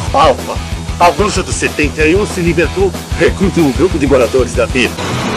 Alfa, a bruxa do 71 se libertou. Recrute um grupo de moradores da vila.